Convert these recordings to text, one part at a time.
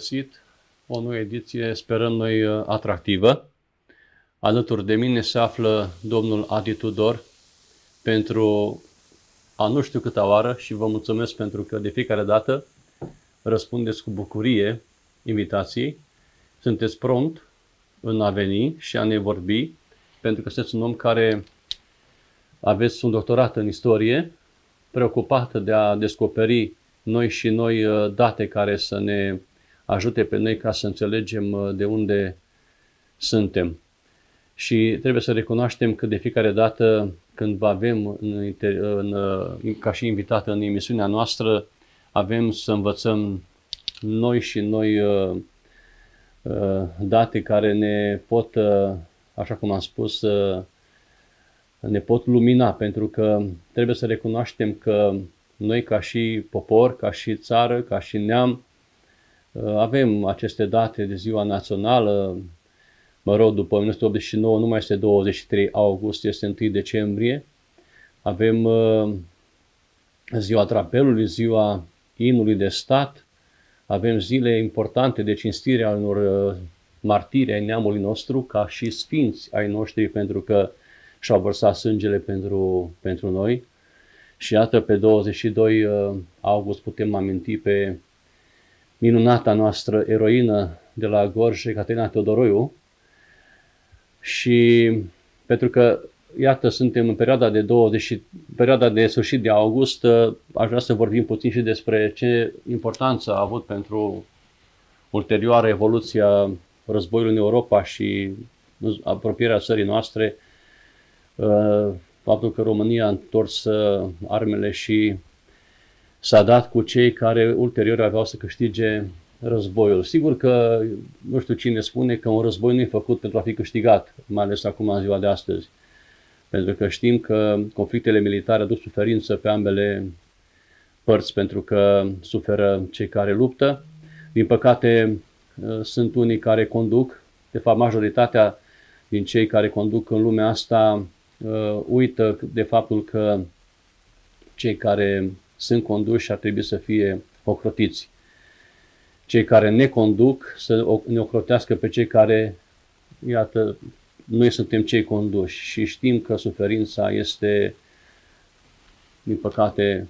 regăsit. O nouă ediție, sperăm noi, atractivă. Alături de mine se află domnul Adi Tudor pentru a nu știu câta oară și vă mulțumesc pentru că de fiecare dată răspundeți cu bucurie invitației. Sunteți prompt în a veni și a ne vorbi, pentru că sunteți un om care aveți un doctorat în istorie, preocupat de a descoperi noi și noi date care să ne ajute pe noi ca să înțelegem de unde suntem. Și trebuie să recunoaștem că de fiecare dată când vă avem ca și invitat în emisiunea noastră, avem să învățăm noi și noi date care ne pot, așa cum am spus, ne pot lumina, pentru că trebuie să recunoaștem că noi ca și popor, ca și țară, ca și neam, avem aceste date de ziua națională. Mă rog, după 1989 nu mai este 23 august, este 1 decembrie. Avem ziua drapelului, ziua imnului de stat. Avem zile importante de cinstire a unor martiri ai neamului nostru, ca și sfinți ai noștri, pentru că și-au vărsat sângele pentru noi. Și iată, pe 22 august putem aminti pe minunata noastră eroină de la Gorj, Ecaterina Teodoroiu. Și pentru că, iată, suntem în perioada de sfârșit de august, aș vrea să vorbim puțin și despre ce importanță a avut pentru ulterioară evoluția războiului în Europa și apropierea țării noastre, faptul că România a întors armele și s-a dat cu cei care ulterior aveau să câștige războiul. Sigur că nu știu cine spune că un război nu e făcut pentru a fi câștigat, mai ales acum în ziua de astăzi. Pentru că știm că conflictele militare aduc suferință pe ambele părți, pentru că suferă cei care luptă. Din păcate, sunt unii care conduc, de fapt majoritatea din cei care conduc în lumea asta uită de faptul că cei care sunt conduși ar trebui să fie ocrotiți. Cei care ne conduc să ne ocrotească pe cei care, iată, noi suntem cei conduși și știm că suferința este, din păcate,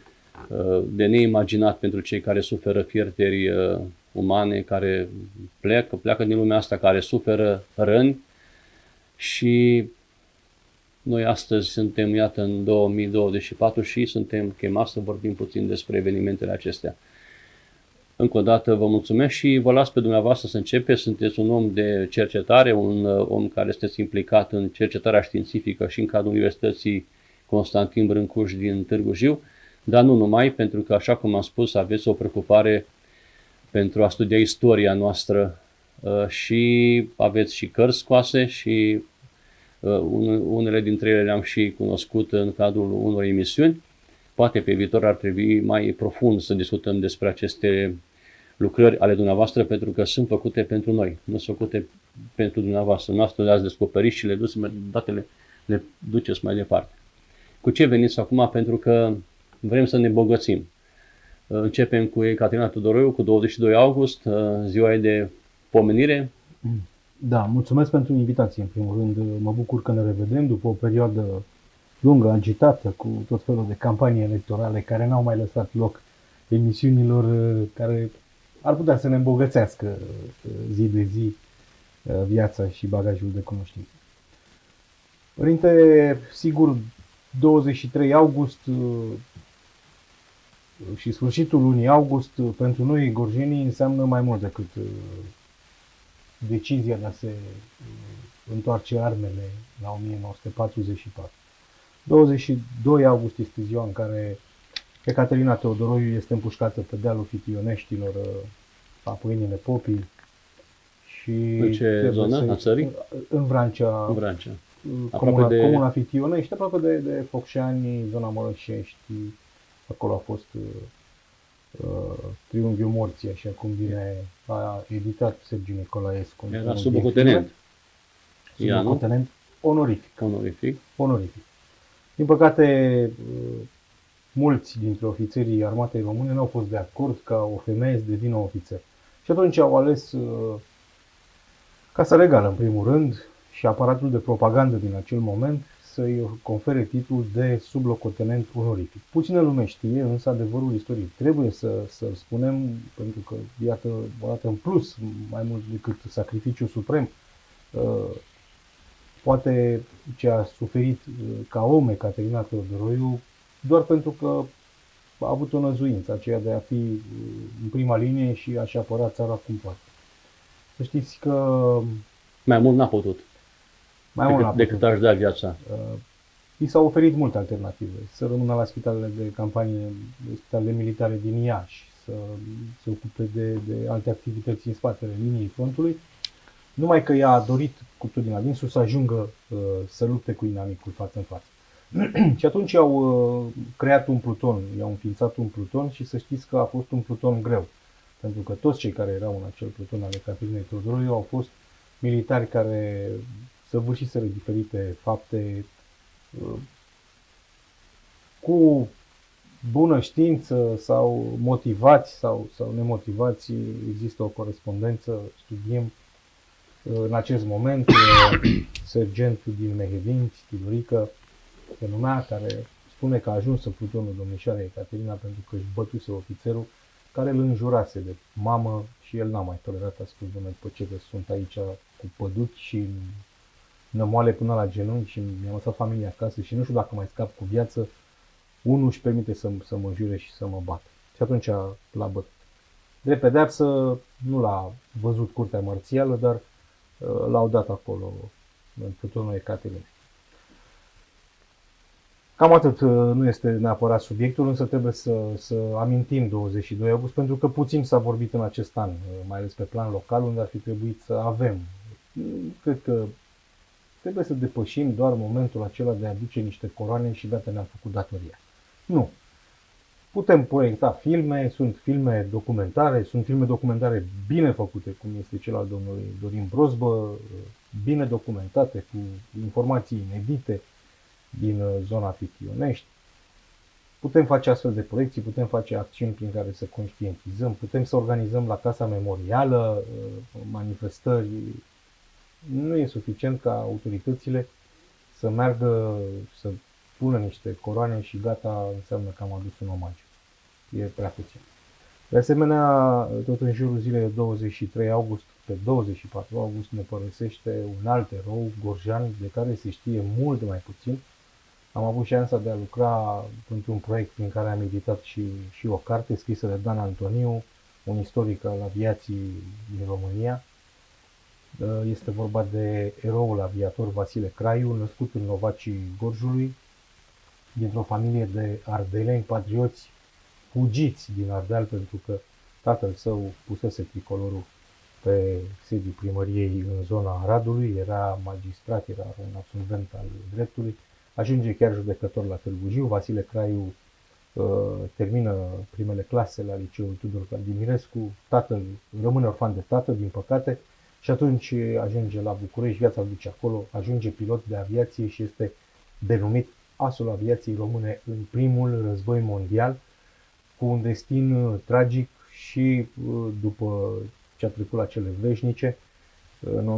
de neimaginat pentru cei care suferă pierderi umane, care pleacă din lumea asta, care suferă răni. Și noi astăzi suntem, iată, în 2024 și suntem chemați să vorbim puțin despre evenimentele acestea. Încă o dată vă mulțumesc și vă las pe dumneavoastră să începeți. Sunteți un om de cercetare, un om care sunteți implicat în cercetarea științifică și în cadrul Universității Constantin Brâncuș din Târgu Jiu, dar nu numai, pentru că, așa cum am spus, aveți o preocupare pentru a studia istoria noastră și aveți și cărți scoase și unele dintre ele le-am și cunoscut în cadrul unor emisiuni. Poate pe viitor ar trebui mai profund să discutăm despre aceste lucrări ale dumneavoastră, pentru că sunt făcute pentru noi, nu sunt făcute pentru dumneavoastră. Noastră le-ați descoperit și datele le duceți mai departe. Cu ce veniți acum? Pentru că vrem să ne bogățim. Începem cu Ecaterina Teodoroiu, cu 22 august, ziua ei de pomenire. Da, mulțumesc pentru invitație. În primul rând, mă bucur că ne revedem după o perioadă lungă, agitată, cu tot felul de campanii electorale care n-au mai lăsat loc emisiunilor care ar putea să ne îmbogățească zi de zi viața și bagajul de cunoștințe. Părinte, sigur, 23 august și sfârșitul lunii august pentru noi gorjenii înseamnă mai mult decât decizia de a se întoarce armele la 1944. 22 august este ziua în care Ecaterina Teodoroiu este împușcată pe dealul Fitioneștilor, la Pâinile Popii. Și în ce zonă a țării? În Vrancea. În Vrancea. Comuna Fitionești, aproape de Focșani, zona Mărășești. Acolo a fost Triunghiul Morții, așa cum bine a editat Sergiu Nicolaescu. Era sublocotenent. Sublocotenent onorific. Onorific. Din păcate, mulți dintre ofițerii armatei române n-au fost de acord ca o femeie să devină ofițer. Și atunci au ales Casa Regală, în primul rând, și aparatul de propagandă din acel moment să-i confere titlul de sublocotenent onorific. Puțină lume știe, însă adevărul istoric trebuie să-l spunem, pentru că, iată, o dată în plus, mai mult decât sacrificiul suprem, poate ce a suferit ca om Ecaterina Teodoroiu, doar pentru că a avut o năzuință, aceea de a fi în prima linie și a-și apăra țara cum poate. Să știți că mai mult n-a putut. Decât aș da viața. I s-au oferit multe alternative. Să rămână la spitalele de campanie, spitalele militare din Iași, să se ocupe de alte activități în spatele liniei frontului. Numai că ea a dorit cu tot din adinsul să ajungă să lupte cu inamicul față în față. Și atunci au creat un pluton, i-au înființat un pluton și să știți că a fost un pluton greu. Pentru că toți cei care erau în acel pluton al Ecaterinei Teodoroiu au fost militari care săvârșiseră diferite fapte cu bună știință sau motivați sau nemotivați. Există o corespondență, studiem în acest moment sergentul din Mehedinți, Tidorică, se numea, care spune că a ajuns în plutonul domnișoarei Ecaterina pentru că își bătuse ofițerul care îl înjurase de mamă și el n-a mai tolerat, a spus: domnule, după ce sunt aici cu păduchi și nămoale până la genunchi și mi-am lăsat familia acasă și nu știu dacă mai scap cu viață, unul își permite să mă jure și să mă bată. Și atunci l-a bătut. De pedeapsă nu l-a văzut curtea marțială, dar l-au dat acolo în plutonul Ecaterinei. Cam atât, nu este neapărat subiectul, însă trebuie să amintim 22 august, pentru că puțin s-a vorbit în acest an, mai ales pe plan local, unde ar fi trebuit să avem. Cred că trebuie să depășim doar momentul acela de a aduce niște coroane și gata, ne-am făcut datoria. Nu. Putem proiecta filme, sunt filme documentare bine făcute, cum este cel al domnului Dorin Brozbă, bine documentate, cu informații inedite din zona Fitionești. Putem face astfel de proiecții, putem face acțiuni prin care să conștientizăm, putem să organizăm la Casa Memorială manifestări. Nu e suficient ca autoritățile să meargă, să pună niște coroane și gata, înseamnă că am adus un omagiu. E prea puțin. De asemenea, tot în jurul zilei de 23 august, pe 24 august ne părăsește un alt erou, Gorjan, de care se știe mult mai puțin. Am avut șansa de a lucra într-un proiect prin care am editat și o carte scrisă de Dan Antoniu, un istoric al aviației din România. Este vorba de eroul aviator Vasile Craiu, născut în Novacii Gorjului, dintr-o familie de ardeleni patrioți fugiți din Ardeal pentru că tatăl său pusese tricolorul pe sediul primăriei în zona Aradului, era magistrat, era un absolvent al dreptului, ajunge chiar judecător la Târgu Jiu. Vasile Craiu termină primele clase la liceul Tudor Vladimirescu, tatăl rămâne orfan de tată, din păcate, și atunci ajunge la București, viața îl duce acolo, ajunge pilot de aviație și este denumit asul aviației române în primul război mondial, cu un destin tragic și după ce a trecut la cele veșnice. În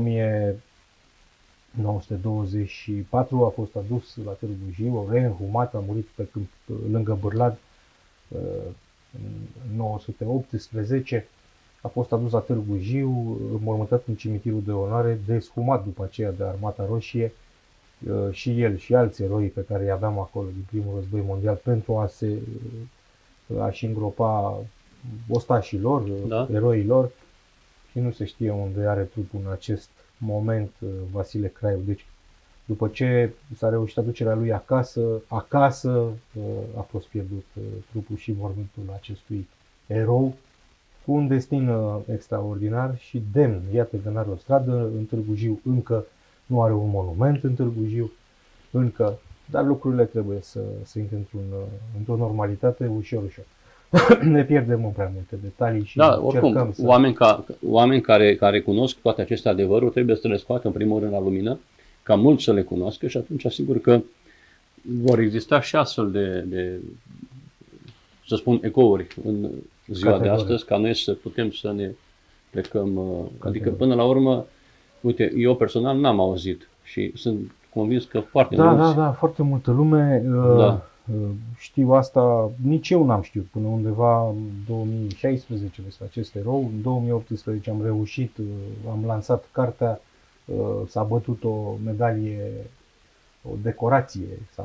1924 a fost adus la Târgu Jiu, reînhumat, a murit pe câmp lângă Bârlad. În 1918 a fost adus la Târgu Jiu, înmormântat în cimitirul de onoare, deshumat după aceea de Armata Roșie, și el și alți eroi pe care îi aveam acolo din primul război mondial, pentru a-și îngropa ostașilor, da, eroilor, și nu se știe unde are trupul în acest moment Vasile Craiu. Deci, după ce s-a reușit aducerea lui acasă a fost pierdut trupul și mormântul acestui erou, cu un destin extraordinar și demn. Iată că n-are o stradă în Târgu Jiu, încă nu are un monument în Târgu Jiu, dar lucrurile trebuie să intre într-o normalitate ușor. Ne pierdem în prea multe detalii și oricum, oameni care cunosc toate aceste adevăruri trebuie să le scoată în primul rând la lumină, ca mulți să le cunoască, și atunci asigur că vor exista și astfel de să spun, ecouri în ziua de astăzi, ca noi să putem să ne plecăm. Adică până la urmă, uite, eu personal n-am auzit și sunt convins că foarte mulți. Da, foarte multă lume știu asta, nici eu n-am știut până undeva în 2016 despre acest erou. În 2018 am reușit, am lansat cartea, s-a bătut o medalie, o decorație,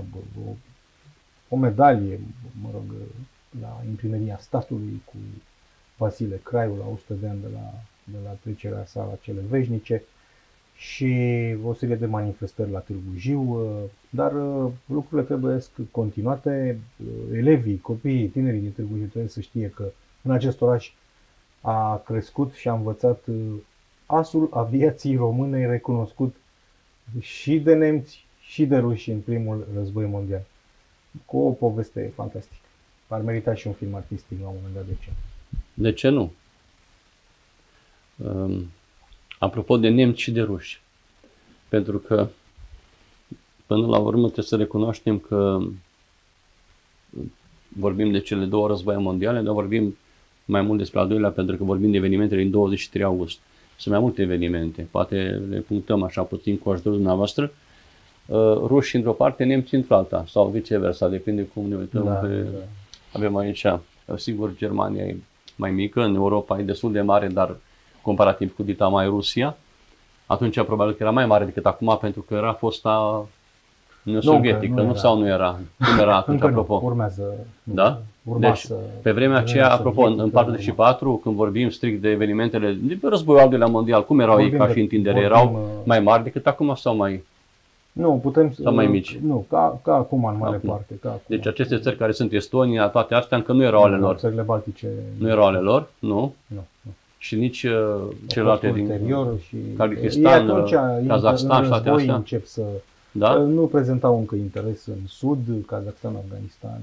o medalie, mă rog, la imprimeria statului cu Vasile Craiu la 100 de ani de la trecerea sa la cele veșnice și o serie de manifestări la Târgu Jiu, dar lucrurile trebuie continuate. Elevii, copiii, tinerii din Târgu Jiu trebuie să știe că în acest oraș a crescut și a învățat asul aviației române recunoscut și de nemți și de ruși în primul război mondial. Cu o poveste fantastică. Ar merita și un film artistic la un moment dat, de ce? De ce nu? Apropo de nemți și de ruși. Pentru că până la urmă trebuie să recunoaștem că vorbim de cele două războaie mondiale, dar vorbim mai mult despre al doilea pentru că vorbim de evenimentele din 23 august. Sunt mai multe evenimente, poate le punctăm așa puțin cu ajutorul dumneavoastră. Ruși într-o parte, nemți într-alta sau viceversa, depinde cum ne uităm. Avem aici, sigur, Germania e mai mică, în Europa e destul de mare, dar comparativ cu dita mai Rusia. Atunci probabil că era mai mare decât acum pentru că era fosta Uniune Sovietică, nu? Sau nu era? Cum era atunci, încă apropo? Nu, urmează. Da? Deci, pe vremea aceea, apropo, în 44, când vorbim strict de evenimentele de războiul al doilea mondial, cum erau ei ca și întindere? Erau mai mari decât acum sau mai... Nu, putem sau mai mici? Nu, ca acum în mare parte. Ca acum. Deci aceste țări care sunt Estonia, toate astea încă nu erau ale lor. Țările baltice. Nu erau ale lor, nu? Nu. Și nici celelalte din și Kazahstan, Kazahstan și toate astea. Încep să da? Nu prezentau încă interes în Sud, Kazahstan, Afganistan,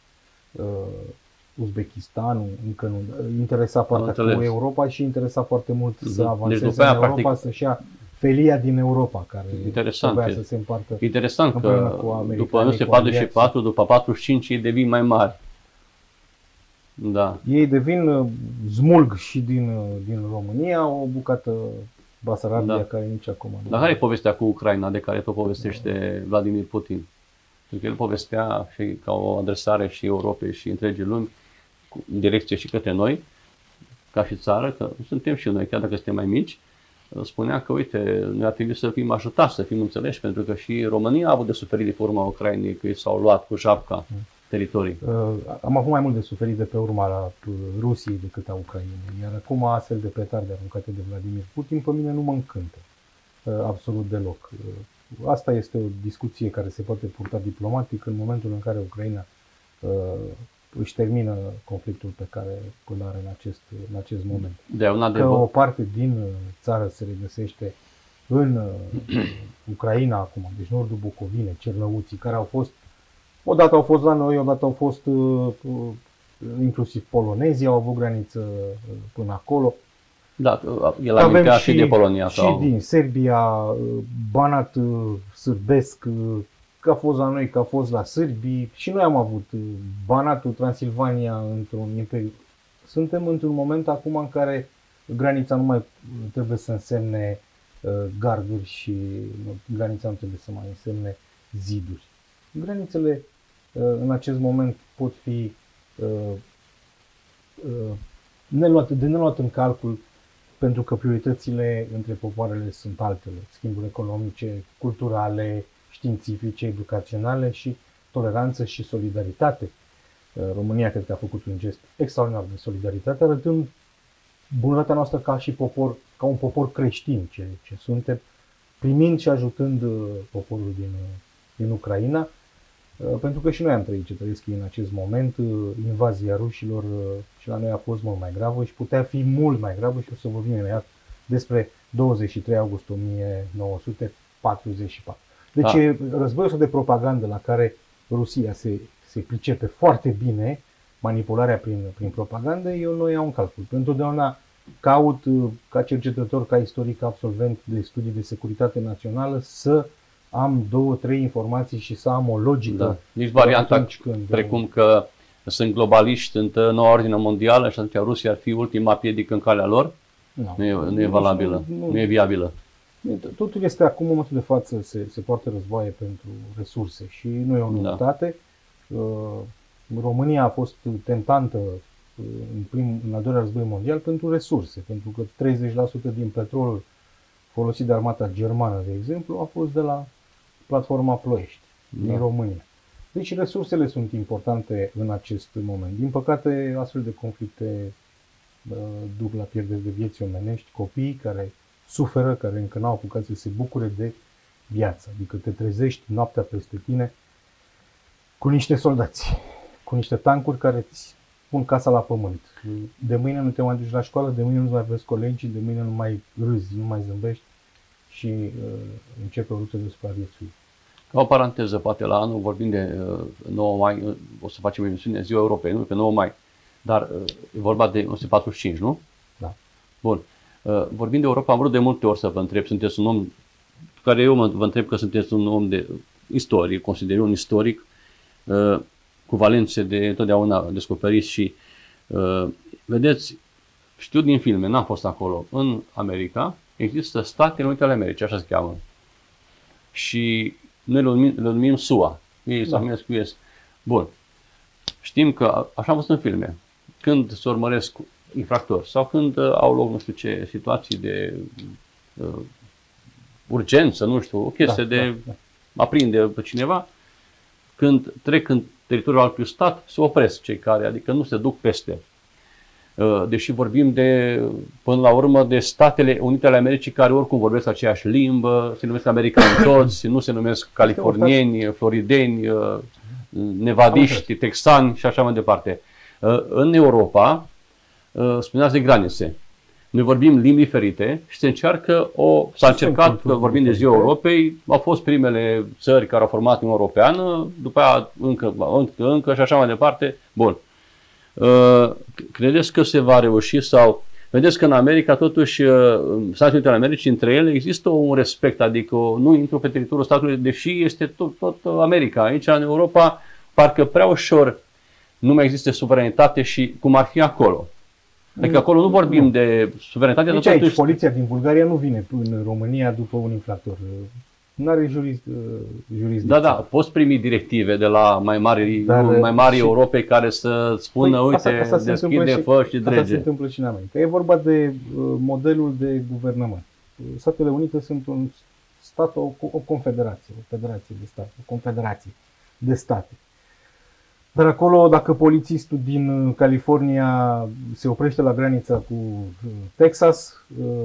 Uzbekistanul, încă nu. Interesa partea cu Europa și interesa foarte mult să avanseze deci, în Europa, practic, să-și ia felia din Europa, care trebuia să se împartă. Interesant că după 1944, după 45 ei devin mai mari. Da. Ei devin smulg și din România, o bucată Basarabia, care nici acum. Dar care e povestea cu Ucraina de care tot povestește Vladimir Putin? Pentru că el povestea și ca o adresare și Europei și întregii lumi, în direcție și către noi, ca și țară, că suntem și noi, chiar dacă suntem mai mici, spunea că, uite, noi ar trebui să fim ajutați, să fim înțeleși, pentru că și România a avut de suferit de pe urma Ucrainei, că ei s-au luat cu japca teritorii. Am avut mai mult de suferit de pe urma Rusiei decât a Ucrainei, iar acum astfel de petarde aruncate de Vladimir Putin pe mine nu mă încântă absolut deloc. Asta este o discuție care se poate purta diplomatic în momentul în care Ucraina își termină conflictul pe care îl are în acest moment. Că o parte din țară se regăsește în Ucraina acum, deci nordul Bucovine, Cerlăuții, care odată au fost la noi, odată au fost inclusiv polonezii, au avut graniță până acolo. Da, el amintea și de Polonia. Și din Serbia, Banat sârbesc, că a fost la noi, că a fost la sârbii. Și noi am avut Banatul, Transilvania într-un imperiu. Suntem într-un moment acum în care granița nu mai trebuie să însemne garduri și granița nu trebuie să mai însemne ziduri. Granițele în acest moment pot fi de neluat în calcul pentru că prioritățile între popoarele sunt altele. Schimburi economice, culturale, științifice, educaționale și toleranță și solidaritate. România cred că a făcut un gest extraordinar de solidaritate, arătând bunătatea noastră ca și popor, ca un popor creștin ce suntem, primind și ajutând poporul din Ucraina. Pentru că și noi am trăit ce trăiesc în acest moment, invazia rușilor și la noi a fost mult mai gravă și putea fi mult mai gravă și o să vorbim imediat despre 23 august 1944. Deci războiul de propagandă la care Rusia se pricepe foarte bine, manipularea prin propagandă, eu nu iau în calcul. Întotdeauna caut, ca cercetător, ca istoric, absolvent de studii de securitate națională, să am 2-3 informații și să am o logică. Da. Nici varianta precum că sunt globaliști, sunt noua ordine mondială și atunci Rusia ar fi ultima piedică în calea lor. Nu e valabilă, nu e viabilă. Totul este acum, în momentul de față, se poartă războaie pentru resurse și nu e o noutate. România a fost tentantă în al doilea război mondial pentru resurse, pentru că 30% din petrolul folosit de armata germană, de exemplu, a fost de la platforma Ploiești, din România. Deci resursele sunt importante în acest moment. Din păcate, astfel de conflicte duc la pierderi de vieți omenești, copii care suferă, care încă n-au apucat să se bucure de viață. Adică te trezești noaptea peste tine cu niște soldați, cu niște tancuri care îți pun casa la pământ. De mâine nu te mai duci la școală, de mâine nu mai vezi colegii, de mâine nu mai râzi, nu mai zâmbești și începe o luptă de supraviețuire. Ca o paranteză, poate la anul vorbim de 9 mai, o să facem emisiune Ziua Europei, nu? Pe 9 mai, dar e vorba de 1945, nu? Da. Bun. Vorbind de Europa, am vrut de multe ori să vă întreb, sunteți un om, care eu vă întreb că sunteți un om de istorie, consider un istoric, cu valențe de întotdeauna descoperiți și vedeți, știu din filme, n-am fost acolo, în America există Statele Unite ale Americii, așa se cheamă. Și noi le numim SUA, ei se numesc US. Bun. Știm că, așa am văzut în filme, când se urmăresc infractori sau când au loc nu știu ce situații de urgență, nu știu, o chestie de aprinde pe cineva, când trec în teritoriul altui stat, se opresc cei care, adică nu se duc peste. Deși vorbim de, până la urmă, de Statele Unite ale Americii, care oricum vorbesc aceeași limbă, se numesc americani toți, nu se numesc californieni, florideni, nevadiști, texani și așa mai departe. În Europa, spuneați de granițe. Noi vorbim limbi diferite și s-a încercat, că vorbim de Ziua Europei, au fost primele țări care au format Uniunea Europeană, după aia încă și așa mai departe. Bun. Credeți că se va reuși sau... Vedeți că în America, totuși, Statele Unite ale Americii, între ele există un respect, adică nu intru pe teritoriul statului, deși este tot America. Aici, în Europa, parcă prea ușor nu mai există suveranitate și cum ar fi acolo. Adică acolo nu vorbim de suveranitate. Nici aici, poliția din Bulgaria nu vine în România după un infractor. Nu are jurisdicție. Da, poți primi directive de la mai mari Europei care să spună, uite, deschide, fă și drege. Asta se întâmplă și în America. E vorba de modelul de guvernământ. Statele Unite sunt un stat, o confederație, o federație de state, o confederație de state. Dar acolo, dacă polițistul din California se oprește la granița cu Texas,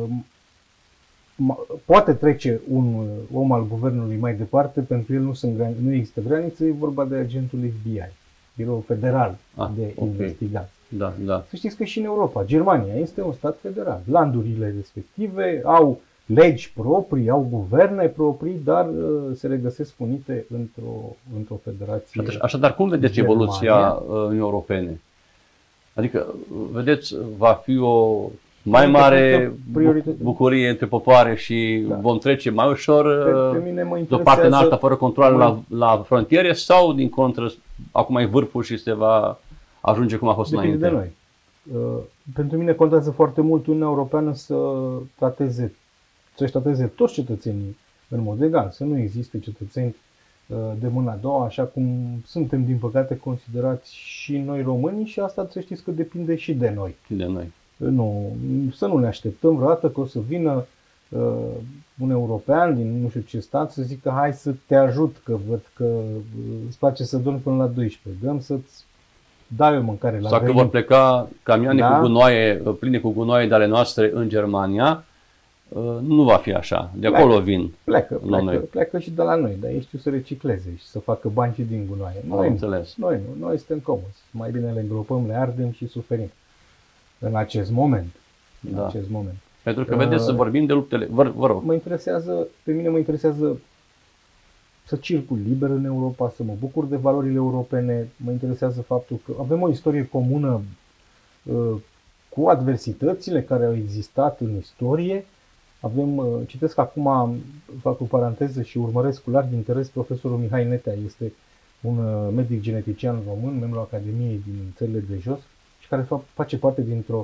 poate trece un om al guvernului mai departe, pentru el nu există graniță, e vorba de agentul FBI, Biroul Federal de Investigații. Da. Să știți că și în Europa, Germania este un stat federal. Landurile respective au legi proprii, au guverne proprii, dar se regăsesc unite într-o federație. Așadar, cum vedeți evoluția Uniunii Europene? Adică, vedeți, va fi o mai mare bucurie între popoare și vom trece mai ușor de o parte în alta, fără control la frontiere, sau din contră, acum e vârful și se va ajunge cum a fost înainte? Depinde de noi. Pentru mine contează foarte mult Uniunea Europeană să-și trateze toți cetățenii în mod egal, să nu existe cetățeni de mâna a doua, așa cum suntem, din păcate, considerați și noi românii, și asta să știți că depinde și de noi. Nu, să nu ne așteptăm vreodată că o să vină un european din nu știu ce stat să zică hai să te ajut, că văd că îți place să dormi până la 12, dăm să-ți dau eu mâncare la sau că vor pleca camioane cu gunoaie, pline cu gunoaie de ale noastre în Germania. Nu va fi așa, de acolo vin. Pleacă și de la noi, dar ei știu să recicleze și să facă bani și din gunoaie. Noi suntem comozi, mai bine le îngropăm, le ardem și suferim. În acest moment. Pentru că vedeți, să vorbim de luptele. Vă rog. Pe mine mă interesează să circul liber în Europa, să mă bucur de valorile europene. Mă interesează faptul că avem o istorie comună cu adversitățile care au existat în istorie. Citesc acum, fac o paranteză și urmăresc cu larg interes profesorul Mihai Netea. Este un medic genetician român, membru Academiei din țările de jos, și care face parte dintr-o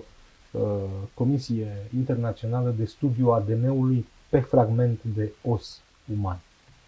Comisie Internațională de Studiu ADN-ului pe fragment de os uman.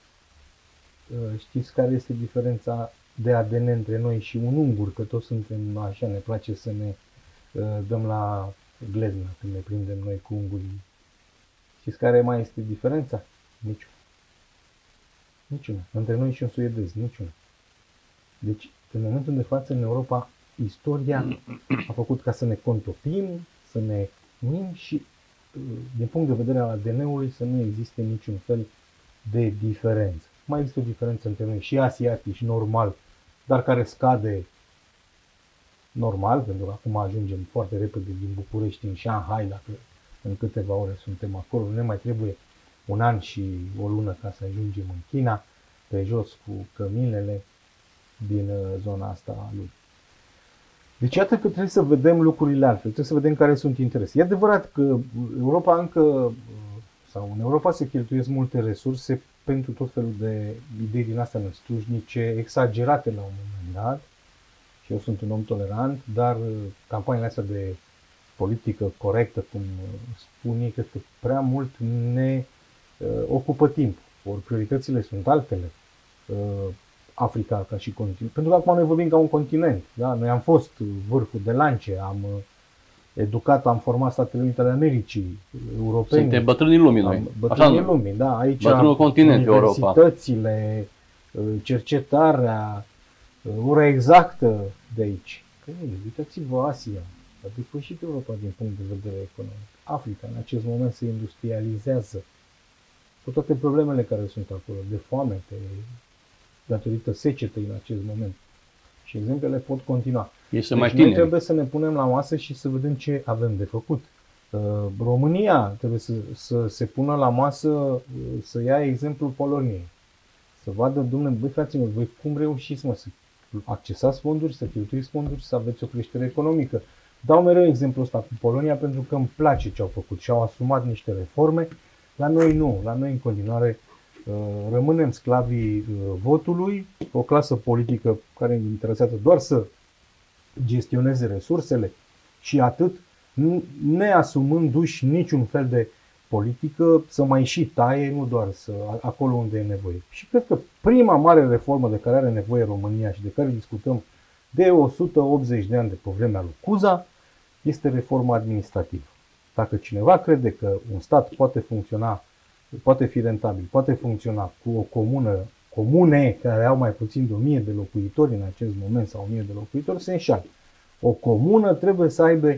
Știți care este diferența de ADN între noi și un ungur? Că toți suntem așa, ne place să ne dăm la gleznă când ne prindem noi cu ungurii. Știți care mai este diferența? Niciuna. Niciuna. Între noi și un suedez, niciuna. Deci, în momentul de față, în Europa, istoria a făcut ca să ne contopim, să ne unim și, din punct de vedere al ADN-ului, să nu existe niciun fel de diferență. Mai există o diferență între noi și asiatici, normal, dar care scade normal, pentru că acum ajungem foarte repede din București în Shanghai, dacă în câteva ore suntem acolo, nu ne mai trebuie un an și o lună ca să ajungem în China, pe jos cu căminele din zona asta a lui. Deci iată că trebuie să vedem lucrurile altfel, trebuie să vedem care sunt interese. E adevărat că Europa încă, sau în Europa se cheltuiesc multe resurse pentru tot felul de idei din astea năstrușnice, exagerate la un moment dat, și eu sunt un om tolerant, dar campaniile astea de politică corectă, cum spun ei, cred că prea mult ne ocupă timp. Ori prioritățile sunt altele. Africa ca și continent. Pentru că acum noi vorbim ca un continent. Da? Noi am fost vârful de lance, am educat, am format Statele Unite ale Americii, europeni. Suntem bătrânii lumii noi. Bătrânii lumii, da. Aici bătrânul continent universitățile, cercetarea, ora exactă de aici. Că uitați-vă, Asia a depășit Europa din punct de vedere economic. Africa în acest moment se industrializează cu toate problemele care sunt acolo, de foamete, datorită secetei în acest moment. Și exemplele pot continua. Deci noi trebuie să ne punem la masă și să vedem ce avem de făcut. România trebuie să se pună la masă, să ia exemplul Poloniei. Să vadă, domnule, băi fraților, voi cum reușiți, mă, să accesați fonduri, să cheltuiți fonduri, să aveți o creștere economică. Dau mereu exemplul ăsta cu Polonia pentru că îmi place ce au făcut și au asumat niște reforme. La noi nu. La noi în continuare rămânem sclavii votului, o clasă politică care e interesată doar să gestioneze resursele și atât, neasumându-și niciun fel de politică, să mai și taie, nu doar acolo unde e nevoie. Și cred că prima mare reformă de care are nevoie România și de care discutăm de 180 de ani de pe vremea lui Cuza este reforma administrativă. Dacă cineva crede că un stat poate funcționa, poate fi rentabil, poate funcționa cu o comune care au mai puțin de 1000 de locuitori în acest moment sau 1000 de locuitori, se înșală. O comună trebuie să aibă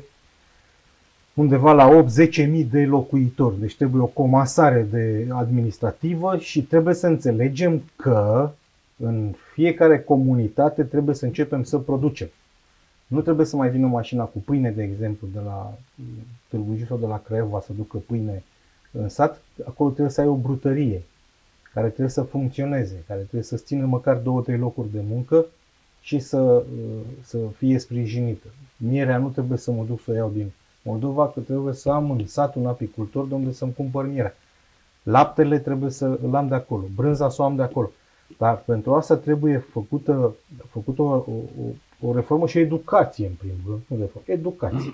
undeva la 8-10.000 de locuitori, deci trebuie o comasare administrativă și trebuie să înțelegem că în fiecare comunitate trebuie să începem să producem. Nu trebuie să mai vină mașina cu pâine, de exemplu, de la Târgu Jiu sau de la Craiova să ducă pâine în sat. Acolo trebuie să ai o brutărie care trebuie să funcționeze, care trebuie să țină măcar 2-3 locuri de muncă și să fie sprijinită. Mierea nu trebuie să mă duc să o iau din Moldova, că trebuie să am în sat un apicultor de unde să-mi cumpăr mierea. Laptele trebuie să îl am de acolo, brânza să o am de acolo. Dar pentru asta trebuie făcută o reformă și educație, în primul rând. Nu reformă, educație.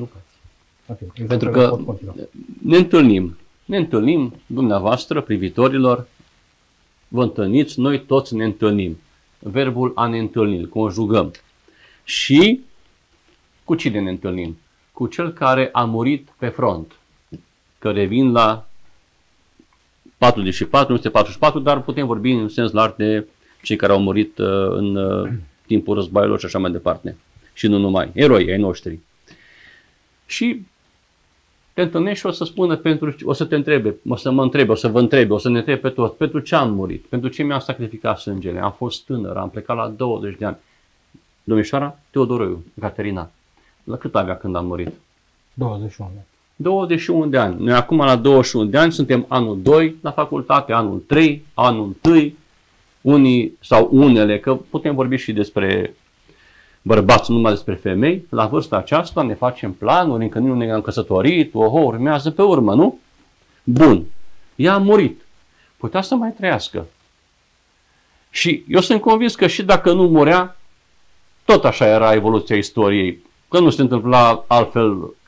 Okay, pentru că ne întâlnim, dumneavoastră, privitorilor, vă întâlniți, noi toți ne întâlnim. Verbul a ne întâlni, îl conjugăm. Și cu cine ne întâlnim? Cu cel care a murit pe front, că revin la 44, 1944, dar putem vorbi în sens larg de cei care au murit în timpul războaielor și așa mai departe. Și nu numai, eroi ai noștri. Și te întâlnești și o să spună, o să te întrebe, o să vă întrebe, o să ne întrebe pe toți, pentru ce am murit, pentru ce mi-am sacrificat sângele, am fost tânăr, am plecat la 20 de ani. Domnișoara Teodoroiu, Caterina, la cât avea când am murit? 21. 21 de ani. Noi acum la 21 de ani suntem anul 2 la facultate, anul 3, anul 1, unii sau unele, că putem vorbi și despre bărbați, nu numai despre femei, la vârsta aceasta ne facem planuri, încă nu ne-am căsătorit, urmează pe urmă, nu? Bun, ea a murit, putea să mai trăiască. Și eu sunt convins că și dacă nu murea, tot așa era evoluția istoriei, că nu se întâmpla altfel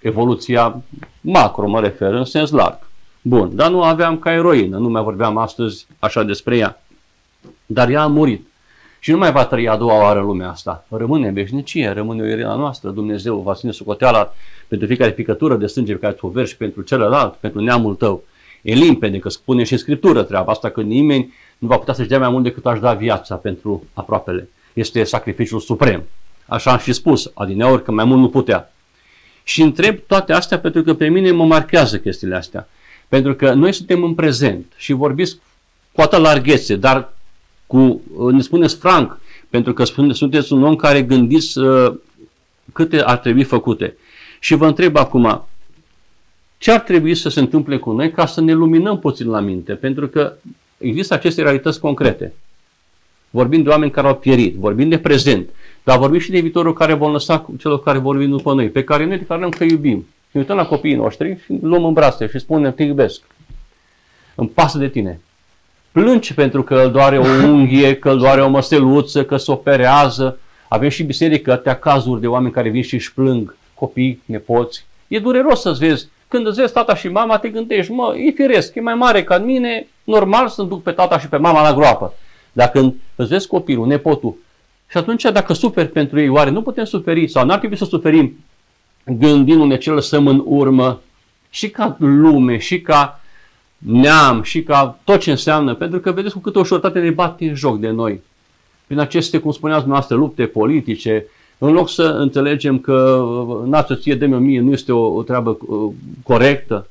evoluția macro, mă refer, în sens larg. Bun, dar nu aveam ca eroină, nu mai vorbeam astăzi așa despre ea. Dar ea a murit. Și nu mai va trăi a doua oară în lumea asta. Rămâne în veșnicie, rămâne o Irina noastră. Dumnezeu va ține socoteala pentru fiecare picătură de sânge pe care tu o vergi, pentru celălalt, pentru neamul tău. E limpede că spune și în Scriptură treaba asta, că nimeni nu va putea să-și dea mai mult decât aș da viața pentru aproapele. Este sacrificiul suprem. Așa am și spus adineauri, că mai mult nu putea. Și întreb toate astea pentru că pe mine mă marchează chestiile astea. Pentru că noi suntem în prezent și vorbiți cu atâta larghețe, dar ne spuneți franc, pentru că sunteți un om care gândiți câte ar trebui făcute. Și vă întreb acum, ce ar trebui să se întâmple cu noi ca să ne luminăm puțin la minte? Pentru că există aceste realități concrete. Vorbim de oameni care au pierit, vorbim de prezent, dar vorbim și de viitorul care vom lăsa celor care vor veni după noi, pe care noi declarăm că iubim. Și uităm la copiii noștri și luăm în brațe și spunem, te iubesc. Îmi pasă de tine. Plângi pentru că îl doare o unghie, că îl doare o măseluță, că se operează. Avem și biserică atâtea cazuri de oameni care vin și își plâng, copii, nepoți. E dureros să-ți vezi. Când îți vezi tata și mama, te gândești, mă, e firesc, e mai mare ca mine, normal să-mi duc pe tata și pe mama la groapă. Dar când îți vezi copilul, nepotul, și atunci dacă suferi pentru ei, oare nu putem suferi sau n-ar trebui să suferim gândindu-ne ce lăsăm în urmă și ca lume, și ca neam, și ca tot ce înseamnă, pentru că vedeți cu câtă ușurătate ne bate în joc de noi. Prin aceste, cum spuneați dumneavoastră, lupte politice, în loc să înțelegem că n-ați ție, dă-mi 1000, nu este o treabă corectă.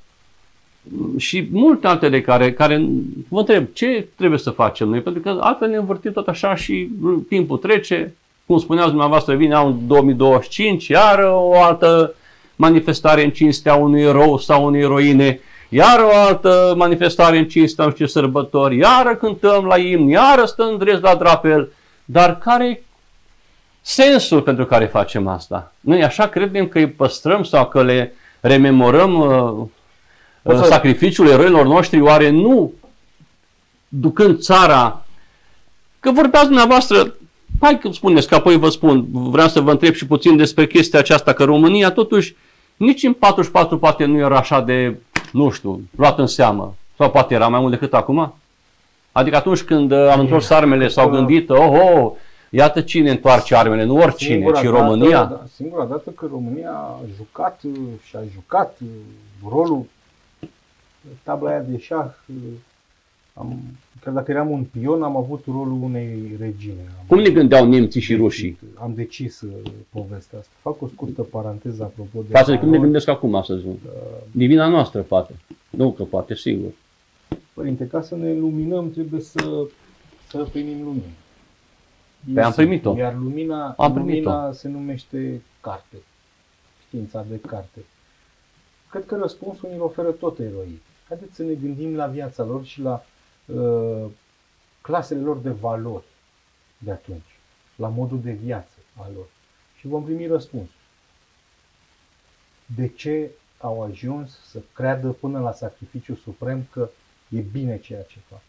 Și multe altele care vă întreb, ce trebuie să facem noi? Pentru că altfel ne învârtim tot așa și timpul trece. Cum spuneați dumneavoastră, vine anul 2025, iar o altă manifestare în cinstea unui erou sau unei eroine, iar o altă manifestare în cinstea nu știu ce sărbători, iară cântăm la imn, iară stăm drept la drapel. Dar care e sensul pentru care facem asta? Noi așa credem că îi păstrăm sau că le rememorăm sacrificiul eroilor noștri, oare nu ducând țara? Că vorbeați dumneavoastră, hai că spuneți, că apoi vă spun, vreau să vă întreb și puțin despre chestia aceasta, că România totuși nici în 44 poate nu era așa de, nu știu, luat în seamă, sau poate era mai mult decât acum? Adică atunci când am întors armele s-au gândit, iată cine întoarce armele, nu oricine, ci România. Singura dată că România a jucat și a jucat rolul, tabla aia de șah, chiar dacă eram un pion, am avut rolul unei regine. Cum ne gândeau nemții și rușii? Am decis povestea asta. Fac o scurtă paranteză apropo de... Față de cum ne gândesc acum astăzi. Din vina noastră, poate. Nu că poate, sigur. Părinte, ca să ne luminăm, trebuie să primim lumină. Păi am primit-o. Iar lumina se numește carte. Știința de carte. Cred că răspunsul ne oferă tot eroii. Haideți să ne gândim la viața lor și la clasele lor de valori de atunci, la modul de viață al lor. Și vom primi răspunsul. De ce au ajuns să creadă până la sacrificiu suprem că e bine ceea ce fac?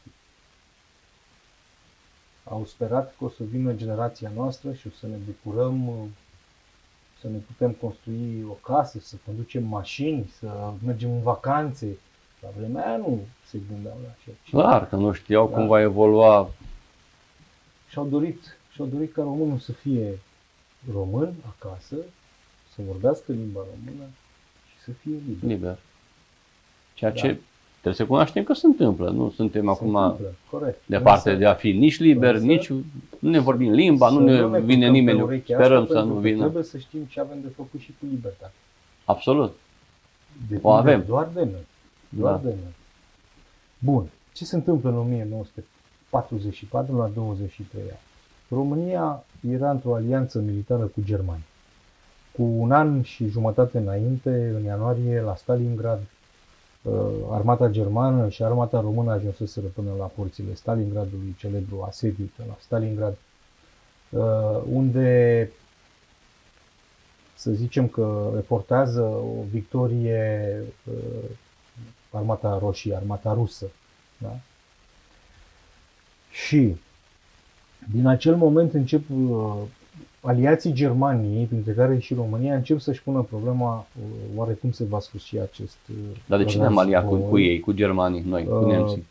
Au sperat că o să vină generația noastră și o să ne bucurăm, să ne putem construi o casă, să conducem mașini, să mergem în vacanțe. La vremea aia nu se gândeau la așa ceva. Clar, că nu știau cum va evolua. Și-au dorit ca românul să fie român acasă, să vorbească limba română și să fie liber. Ceea ce trebuie să cunoaștem că se întâmplă. Nu suntem acum departe de a fi nici liber, nici nu ne vorbim limba, nu ne vine nimeni, sperăm să nu vină. Trebuie să știm ce avem de făcut și cu libertate. Absolut. O avem. Doar de noi. Doar de noi. Bun. Ce se întâmplă în 1944 la 23 ani? România era într-o alianță militară cu Germania. Cu un an și jumătate înainte, în ianuarie, la Stalingrad, armata germană și armata română ajunseseră până la porțile Stalingradului, celebru asediu de la Stalingrad, unde, să zicem că reportează o victorie armata roșie, armata rusă. Da? Și din acel moment încep aliații Germaniei, printre care și România, încep să-și pună problema oare cum se va sfârși acest Dar de cine am aliat cu ei, cu germanii, noi, cu nemții?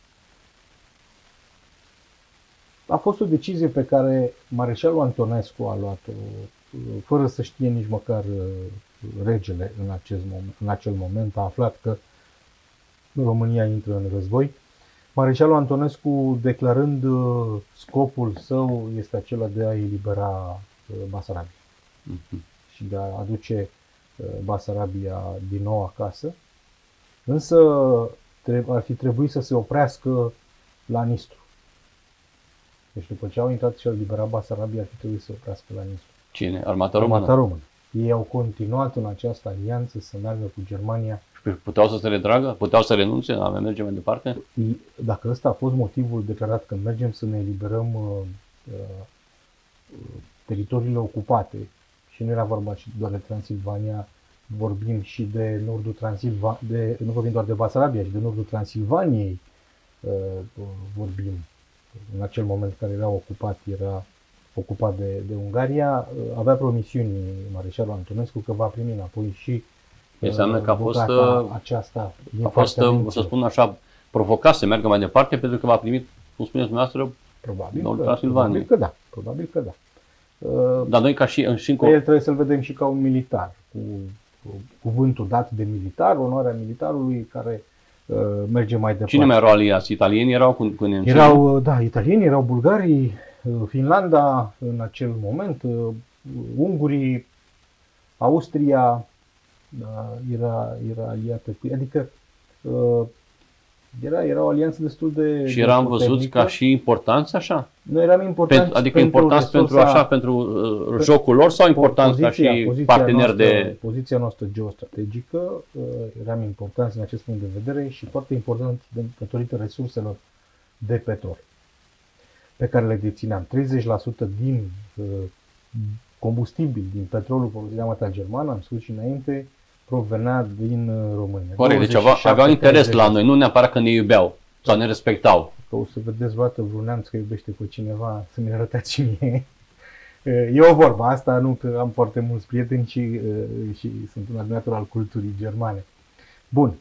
A fost o decizie pe care Mareșalul Antonescu a luat-o fără să știe nici măcar regele în acel moment. A aflat că România intră în război. Mareșalul Antonescu, declarând scopul său este acela de a elibera Basarabia și de a aduce Basarabia din nou acasă, însă ar fi trebuit să se oprească la Nistru. Deci după ce au intrat și au eliberat Basarabia, ar fi trebuit să se oprească la Nistru. Cine? Armata română? Armata română. Ei au continuat în această alianță să meargă cu Germania. Puteau să se retragă? Puteau să renunțe? Mergem mai departe? Dacă ăsta a fost motivul declarat că mergem să ne eliberăm teritoriile ocupate, și nu era vorba doar de Transilvania, vorbim și de nordul Transilvaniei, nu vorbim doar de Basarabia, ci de nordul Transilvaniei vorbim. În acel moment care era ocupat de Ungaria, avea promisiuni Mareșalul Antonescu că va primi înapoi și înseamnă că a fost, aceasta să spun așa, provocat să meargă mai departe pentru că va primi, cum spuneți dumneavoastră, probabil că da. Dar noi ca și el trebuie să-l vedem și ca un militar, cu cuvântul dat de militar, onoarea militarului care merge mai departe. Cine mai erau aliați? Italienii erau cu nemții? Italienii, erau bulgarii, Finlanda în acel moment, ungurii, Austria era aliată cu ei, adică era o alianță destul de... Și eram văzuți ca și importanți așa? Noi eram importanți adică importanți pentru jocul lor sau importanți ca și parteneri de... Poziția noastră geostrategică, eram importanți în acest punct de vedere și foarte important datorită resurselor de petrol pe care le dețineam. 30% din combustibil, din petrolul folosit de armata germană, am spus și înainte, provenea din România. Corect, deci aveau interes la noi, nu neapărat că ne iubeau sau ne respectau. Că o să vedeți vreodată vreun neamț că iubește pe cineva, să mi-l arătați și mie. E o vorbă asta, nu că am foarte mulți prieteni și sunt un admirator al culturii germane. Bun.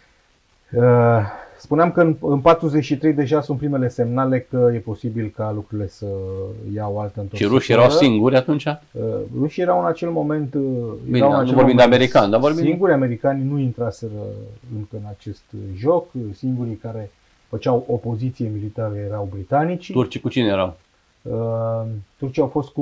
Spuneam că în 43 deja sunt primele semnale că e posibil ca lucrurile să iau o altă întorsătură. Și rușii erau singuri atunci? Rușii erau în acel moment... Bine, nu vorbim de americani, dar vorbim... Singuri americanii nu intraseră încă în acest joc. Singurii care făceau opoziție militară erau britanicii. Turcii cu cine erau? Turcii au fost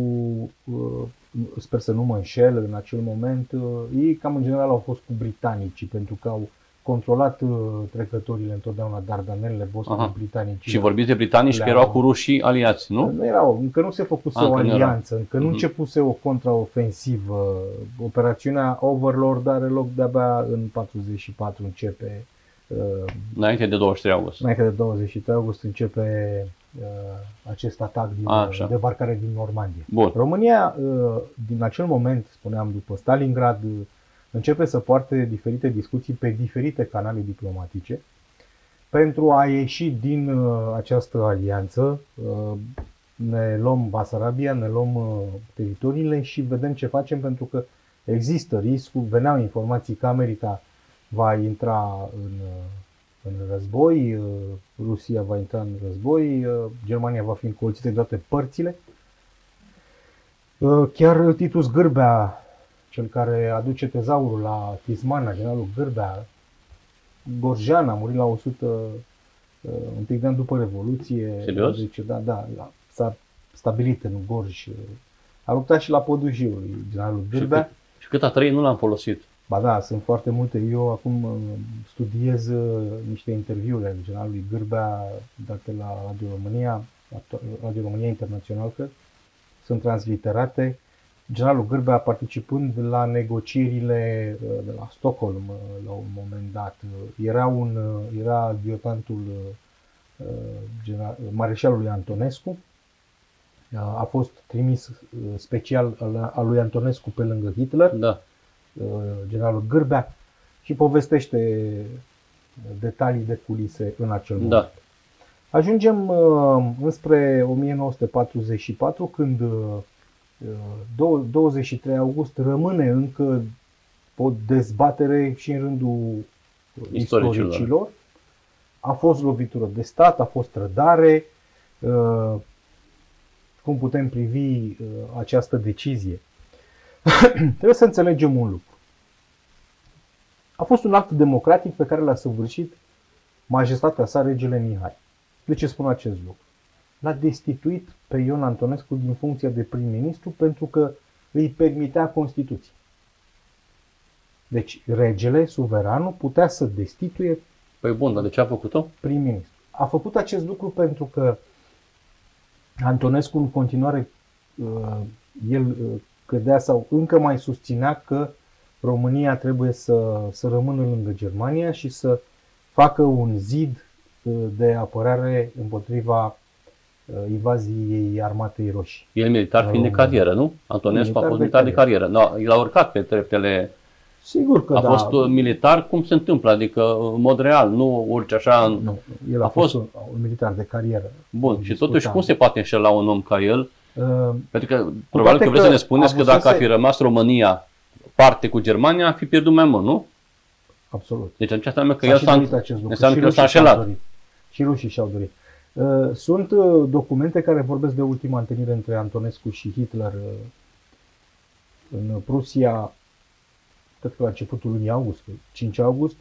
sper să nu mă înșel în acel moment, ei cam în general au fost cu britanicii pentru că au controlat trecătorile întotdeauna, Dardanelele, Bosforul, britanicii. Și vorbiți de britanici că erau cu rușii aliați, nu? Nu erau, încă nu se făcuse o alianță, încă nu începuse o contraofensivă. Operațiunea Overlord are loc de-abia în 44 începe. Înainte de 23 august. Înainte de 23 august începe acest atac din debarcare din Normandia. Bun. România, din acel moment, spuneam, după Stalingrad, începe să poarte diferite discuții pe diferite canale diplomatice pentru a ieși din această alianță. Ne luăm Basarabia, ne luăm teritoriile și vedem ce facem, pentru că există riscul, veneau informații că America va intra în război, Rusia va intra în război, Germania va fi încolțită de toate părțile. Chiar Titus Gârbea, cel care aduce tezaurul la Tismana, generalul Gârbea, Gorjan, a murit la 100, un pic de ani după Revoluție. Serios? Da, s-a stabilit în Gorj. A luptat și la podul Jiului, generalul Gârbea. Și cât a trăit nu l-am folosit. Ba da, sunt foarte multe. Eu acum studiez niște interviuri ale generalului Gârbea date la Radio România Internațional, cred. Sunt transliterate. Generalul Gârbea participând la negocierile de la Stockholm la un moment dat. Era adjutantul mareșalului Antonescu. A fost trimis special al lui Antonescu pe lângă Hitler. Da. Generalul Gârbea, și povestește detalii de culise în acel moment. Da. Ajungem înspre 1944, când 23 august rămâne încă o dezbatere și în rândul istoricilor. A fost lovitură de stat, a fost trădare. Cum putem privi această decizie? Trebuie să înțelegem un lucru. A fost un act democratic pe care l-a săvârșit majestatea sa, regele Mihai. De ce spun acest lucru? L-a destituit pe Ion Antonescu din funcția de prim-ministru pentru că îi permitea Constituția. Deci regele, suveranul, putea să destituie. Păi bun, dar de ce a făcut-o? Prim-ministru. A făcut acest lucru pentru că Antonescu în continuare el credea sau încă mai susținea că România trebuie să rămână lângă Germania și să facă un zid de apărare împotriva invaziei armatei roșii. El militar fiind de carieră, nu? Antonescu a fost militar de carieră. No, el a urcat pe treptele. Sigur că a fost militar cum se întâmplă, adică în mod real, nu orice așa. Nu, el a fost un militar de carieră. Bun, și totuși cum se poate înșela un om ca el? Pentru că probabil că vreți să ne spuneți că dacă ar fi rămas România parte cu Germania, ar fi pierdut mai mult, nu? Absolut. Deci aceasta înseamnă că el s-a înșelat. Și rușii și-au dorit. Sunt documente care vorbesc de ultima întâlnire între Antonescu și Hitler în Prusia, cred că la începutul lunii august, 5 august,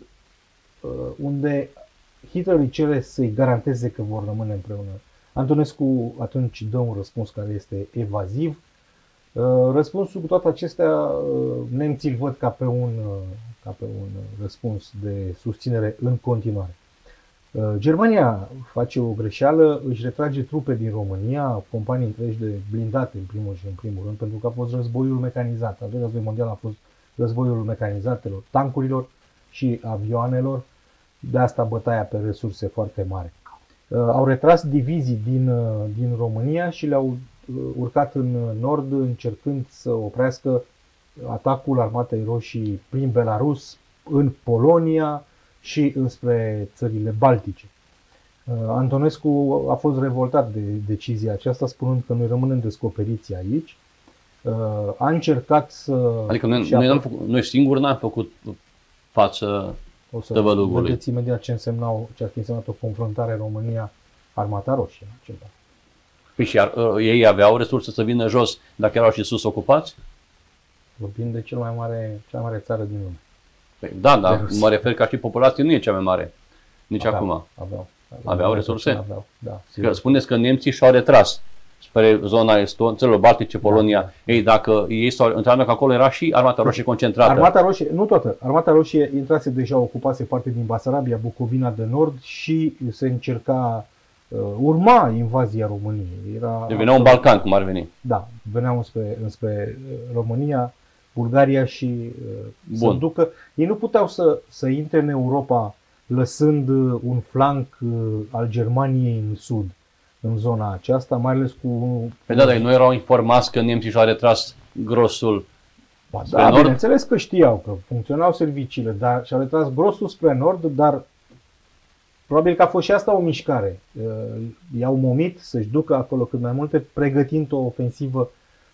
unde Hitler îi cere să-i garanteze că vor rămâne împreună. Antonescu atunci dă un răspuns care este evaziv. Răspunsul cu toate acestea, nemții îl văd ca pe un răspuns de susținere în continuare. Germania face o greșeală, își retrage trupe din România, companii întregi de blindate în primul și în primul rând, pentru că a fost războiul mecanizat. Al doilea război mondial a fost războiul mecanizatelor, tancurilor și avioanelor, de asta bătaia pe resurse foarte mari. Au retras divizii din România și le-au urcat în nord, încercând să oprească atacul Armatei Roșii prin Belarus, în Polonia și înspre țările baltice. Antonescu a fost revoltat de decizia aceasta, spunând că noi rămânem descoperiți aici. A încercat să... Adică noi singuri n-am făcut față tăvălugului. Vedeți imediat ce ar fi însemnat o confruntare România-Armata Roșie. Ceva. Păi și ei aveau resurse să vină jos dacă erau și sus ocupați? Vorbim de cea mai mare țară din lume. Păi, da, dar mă refer ca și populație nu e cea mai mare. Nici acum. Aveau resurse? Aveau, da. Că spuneți că nemții și-au retras spre zona țărilor baltice, Polonia. Da. Ei, dacă ei înseamnă că acolo era și Armata Roșie concentrată. Armata Roșie, nu toată. Armata Roșie intrase deja, ocupase parte din Basarabia, Bucovina de Nord și se încerca urma invazia României. Veneau în Balcan, cum ar veni. Da, veneau înspre România, Bulgaria și să ducă. Ei nu puteau să intre în Europa lăsând un flanc al Germaniei în sud, în zona aceasta, mai ales cu... Păi da, dar nu erau informați că nemții și-au retras grosul spre nord? Bineînțeles că știau că funcționau serviciile, dar și-au retras grosul spre nord, dar probabil că a fost și asta o mișcare. I-au momit să-și ducă acolo cât mai multe, pregătind o ofensivă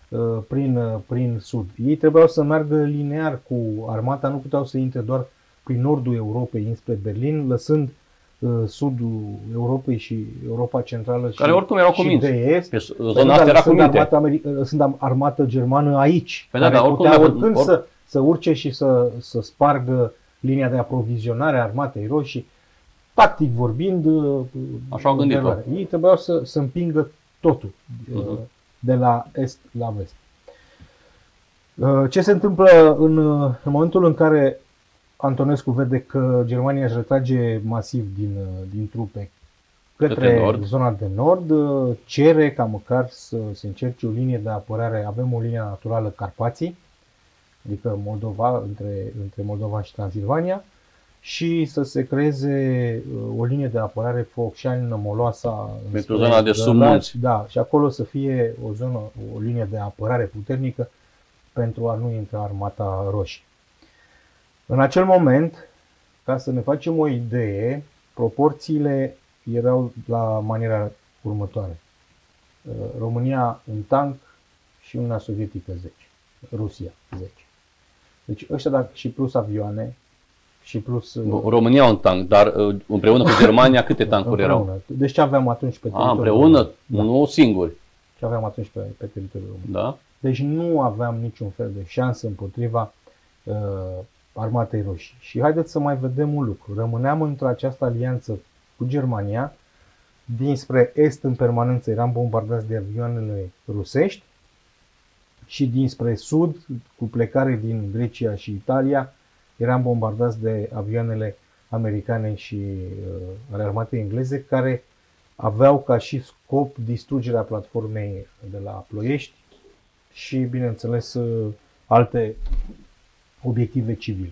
prin sud. Ei trebuiau să meargă linear cu armata, nu puteau să intre doar prin nordul Europei, înspre Berlin, lăsând sudul Europei și Europa Centrală care oricum erau și de est. Zona asta era cu lăsând armata germană aici, care putea oricând să urce și să spargă linia de aprovizionare a Armatei Roșii. Tactic vorbind, așa au gândit-o. Ei trebuiau să împingă totul de la est la vest. Ce se întâmplă în momentul în care Antonescu vede că Germania își retrage masiv din trupe către zona de nord, cere ca măcar să se încerce o linie de apărare. Avem o linie naturală Carpații, adică Moldova, între Moldova și Transilvania, și să se creeze o linie de apărare Focșani-Moloasa pentru zona de sub munți. Da, și acolo să fie o linie de apărare puternică pentru a nu intra Armata Roșie. În acel moment, ca să ne facem o idee, proporțiile erau la maniera următoare. România un tank și Uniunea Sovietică 10. Rusia 10. Deci ăștia dacă și plus avioane și plus... România un tank, dar împreună cu Germania câte tancuri erau? Deci ce aveam atunci pe teritoriul împreună? Da. Nu singuri. Ce aveam atunci pe teritoriul român. Da. Deci nu aveam niciun fel de șansă împotriva armatei roșii. Și haideți să mai vedem un lucru. Rămâneam într-această alianță cu Germania, dinspre est în permanență eram bombardați de avioanele rusești și dinspre sud, cu plecare din Grecia și Italia, eram bombardați de avioanele americane și ale armatei engleze, care aveau ca și scop distrugerea platformei de la Ploiești și, bineînțeles, alte obiective civile.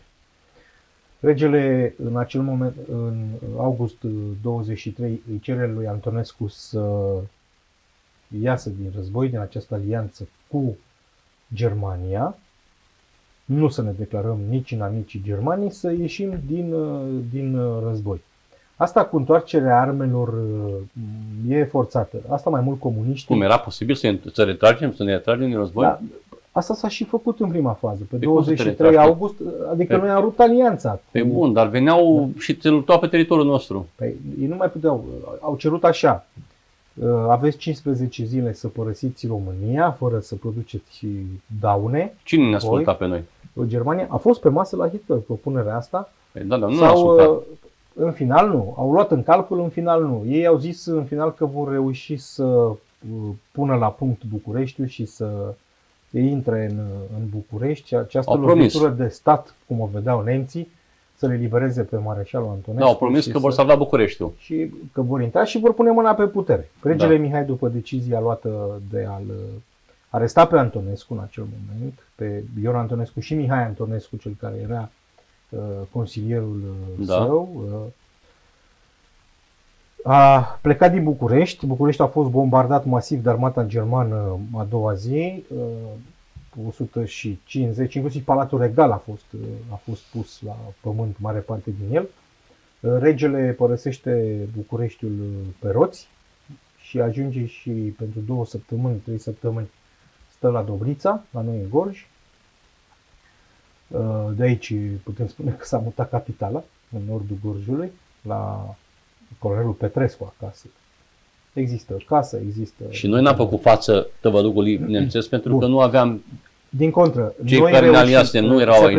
Regele, în acel moment, în august 23, îi cere lui Antonescu să iasă din război, din această alianță cu Germania, nu să ne declarăm nici în amicii Germanii, să ieșim din război. Asta cu întoarcerea armelor e forțată. Asta mai mult comuniștii... Cum era posibil să ne retragem din război? Da, asta s-a și făcut în prima fază, pe 23 august, adică noi am rupt alianța. Pe bun, dar veneau și se luptau pe teritoriul nostru. Păi, ei nu mai puteau, au cerut așa, aveți 15 zile să părăsiți România fără să produceți daune. Cine ne-a ascultat pe noi? Germania a fost pe masă la Hitler propunerea asta. Păi, da, dar nu ne-a ascultat. În final nu, au luat în calcul, în final nu. Ei au zis în final că vor reuși să pună la punct Bucureștiul și să intre în București. Această lovitură de stat, cum o vedeau nemții, să le libereze pe Mareșalul Antonescu. Da, au promis că vor salva Bucureștiul. Și că vor intra și vor pune mâna pe putere. Regele Mihai, după decizia luată de a-l aresta pe Antonescu în acel moment, pe Ion Antonescu și Mihai Antonescu, cel care era consilierul său, a plecat din București. București a fost bombardat masiv de armata germană a doua zi, 150, inclusiv Palatul Regal a fost pus la pământ, mare parte din el. Regele părăsește Bucureștiul pe roți și ajunge și pentru 2 săptămâni, 3 săptămâni stă la Dobrița, la noi în Gorj. De aici putem spune că s-a mutat capitala, în nordul Gorjului, la colonelul Petrescu acasă. Există casă, există... Și noi n-am făcut față tăvălugului nemțesc pentru că nu aveam... Din contră, cei care ne aliase nu erau aici.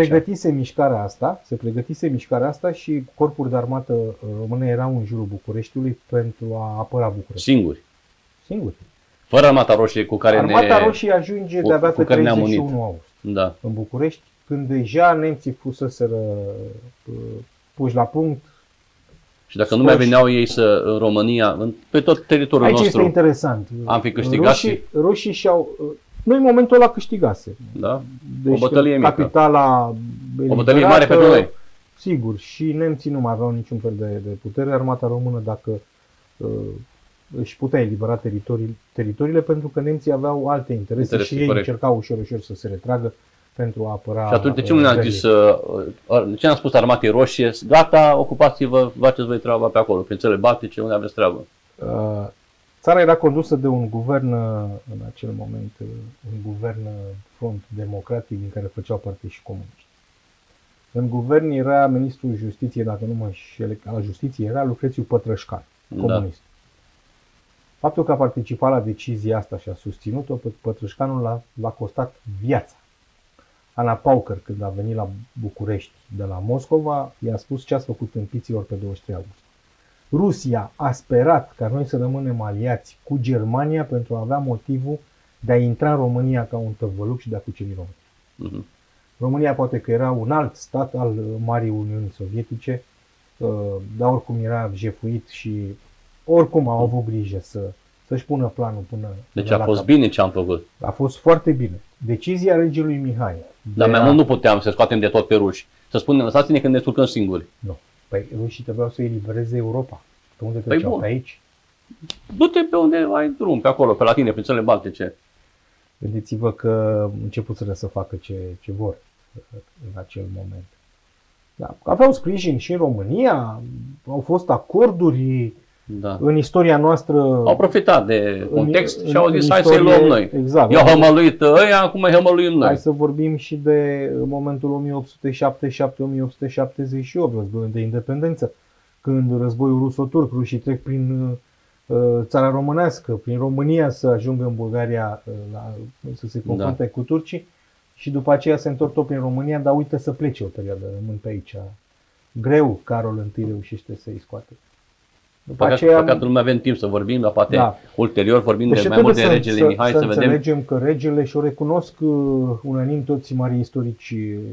Se pregătise mișcarea asta și corpuri de armată române erau în jurul Bucureștiului pentru a apăra București. Singuri. Fără Armata Roșie cu care Armata Roșie ajunge de-abia pe 31 august în București, când deja nemții fuseseră puși la punct. Și dacă nu mai veneau ei în România, pe tot teritoriul nostru. Aici este interesant. Am fi câștigat rușii și-au... Noi în momentul ăla câștigase. Da? Deci o bătălie mică. Capitala o bătălie mare pentru noi. Sigur, și nemții nu mai aveau niciun fel de putere. Armata română, dacă își putea elibera teritoriile, pentru că nemții aveau alte interese și ei încercau ușor să se retragă pentru a apăra. Și atunci de ce nu ne-am zis, ce ne-am spus Armatei Roșie, gata, ocupați-vă, faceți voi treaba pe acolo, prin țările Baltice, unde aveți treabă? Țara era condusă de un guvern, în acel moment, un guvern front democratic din care făceau parte și comuniști. În guvern era ministrul justiției, dacă nu mă înșel, al justiției era Lucrețiu Pătrășcan, comunist. Faptul că a participat la decizia asta și a susținut-o, Pătrășcanul l-a costat viața. Ana Paucăr, când a venit la București de la Moscova, i-a spus ce ați făcut tâmpiților pe 23 august. Rusia a sperat ca noi să rămânem aliați cu Germania pentru a avea motivul de a intra în România ca un tăvăluc și de a cuceri România. România poate că era un alt stat al Marii Uniuni Sovietice, dar oricum era jefuit și oricum au avut grijă să-și pună planul până... Deci a fost bine ce am făcut. A fost foarte bine. Decizia regelui Mihai. Dar mai mult nu puteam să scoatem de tot pe ruși. Să spunem, lăsați-ne când ne descurcăm singuri. Nu. Păi rușii trebuiau să elibereze Europa. Pe unde treceau? Pe aici? Du-te pe unde ai drum, pe acolo, pe la tine, pe țările Baltice. Gândiți-vă că începuseră să facă ce vor în acel moment. Da. Aveau sprijin și în România, au fost acorduri Da. În istoria noastră... Au profitat de context și au zis în hai să-i istorie, luăm noi. Exact. I-au hămăluit ăia, acum îi hămăluim noi. Hai să vorbim și de momentul 1877-1878, războiul de independență, când războiul ruso-turc, rușii trec prin țara românească, prin România să ajungă în Bulgaria să se confrunte cu turcii și după aceea se întorc tot prin România, dar uită să plece o perioadă, rămân pe aici. Greu Carol I reușește să-i scoate. Păcat nu mai avem timp să vorbim, dar poate ulterior vorbim de mai mult de regele Mihai să vedem. Înțelegem că regele, și o recunosc unanim toți mari istorici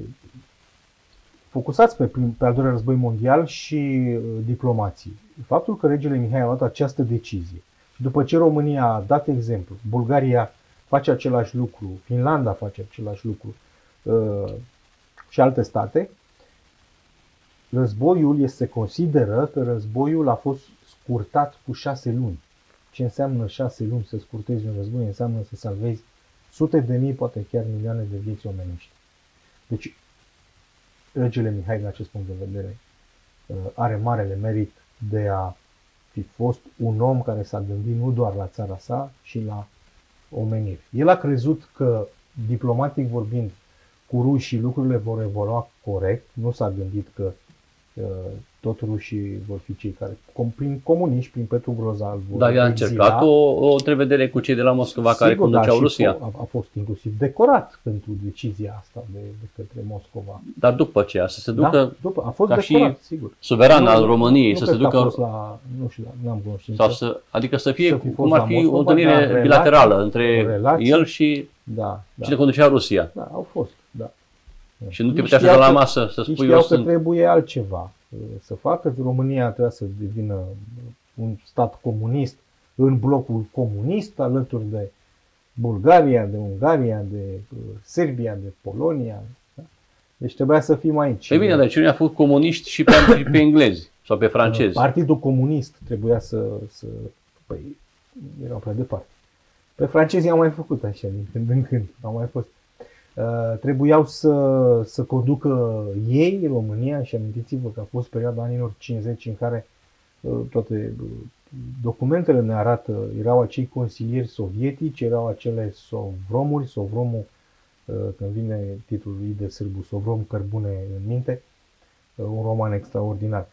focusați pe al doilea război mondial și diplomații. Faptul că regele Mihai a luat această decizie și după ce România a dat exemplu, Bulgaria face același lucru, Finlanda face același lucru și alte state, războiul se consideră că războiul a fost scurtat cu 6 luni. Ce înseamnă 6 luni să scurtezi un război? Înseamnă să salvezi sute de mii, poate chiar milioane de vieți omenești. Deci, regele Mihai, din acest punct de vedere, are marele merit de a fi fost un om care s-a gândit nu doar la țara sa, ci la omenire. El a crezut că, diplomatic vorbind, cu rușii lucrurile vor evolua corect, nu s-a gândit că tot rușii vor fi cei care, prin comuniști, prin Petru Groza, vor Dar i-a încercat o întrevedere cu cei de la Moscova. Sigur, care conduceau Rusia. A fost inclusiv decorat pentru decizia asta de către Moscova. Dar după aceea să se ducă a fost ca decorat, și sigur. suveran al României, să se ducă nu știu, n-am cunoștință. Adică să fie cum ar fi o întâlnire bilaterală între el și cine conducea Rusia. Da, au fost, da. Și nu te putea să la masă să spui eu că trebuie altceva să facă. România trebuia să devină un stat comunist în blocul comunist, alături de Bulgaria, de Ungaria, de Serbia, de Polonia. Da? Deci trebuia să fim aici. Păi bine, dar cine a fost comuniști și pe englezi sau pe francezi? Partidul comunist trebuia să păi, erau prea departe. Pe francezii au mai făcut așa, din când în când, au mai fost. Trebuiau să conducă ei România și amintiți-vă că a fost perioada anilor 50 în care toate documentele ne arată, erau acei consilieri sovietici, erau acele sovromuri, sovromul, când vine titlul lui de sârbu, sovrom cărbune în minte, un roman extraordinar.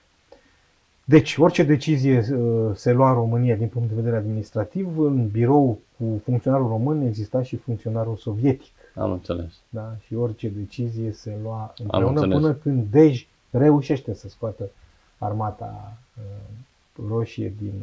Deci, orice decizie se lua în România din punct de vedere administrativ, în birou cu funcționarul român exista și funcționarul sovietic. Am înțeles. Da? Și orice decizie se lua împreună până când Dej reușește să scoată armata roșie din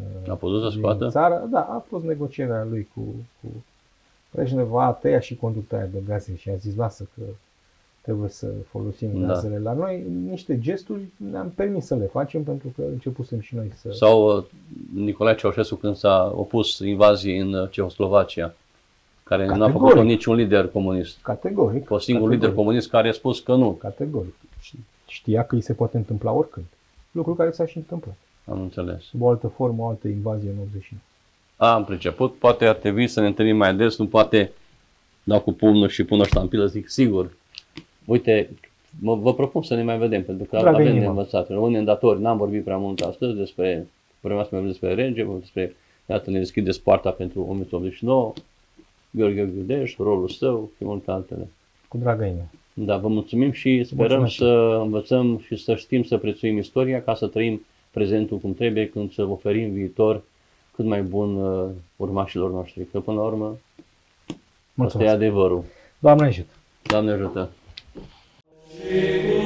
țară. Da, a fost negocierea lui cu Brejnev, a tăiat și conductarea de gaze și a zis lasă că trebuie să folosim gazele la noi. Niște gesturi ne-am permis să le facem pentru că începusem și noi să... Sau Nicolae Ceaușescu când s-a opus invaziei în Cehoslovacia, care nu a făcut niciun lider comunist. Categoric. A fost singurul lider comunist care a spus că nu. Categoric. Știa că îi se poate întâmpla oricând. Lucru care s-a și întâmplat. Am înțeles. Sub o altă formă, o altă invazie în 89. Am priceput. Poate ar trebui să ne întâlnim mai des. Nu poate dau cu pumnul și pun o ștampilă, zic sigur. Uite, vă propun să ne mai vedem, pentru că avem de învățat. Rămânem datori. N-am vorbit prea mult astăzi vreau să mai vorbim despre rege, despre, iată, ne deschideți poarta pentru 1989, Gheorghe Ghiudeș, rolul său și multe altele. Cu dragă inimă. Da, vă mulțumim și sperăm să învățăm și să știm să prețuim istoria ca să trăim prezentul cum trebuie, când să oferim viitor cât mai bun urmașilor noștri. Că până la urmă, asta e adevărul. Doamne ajută! Doamne ajută!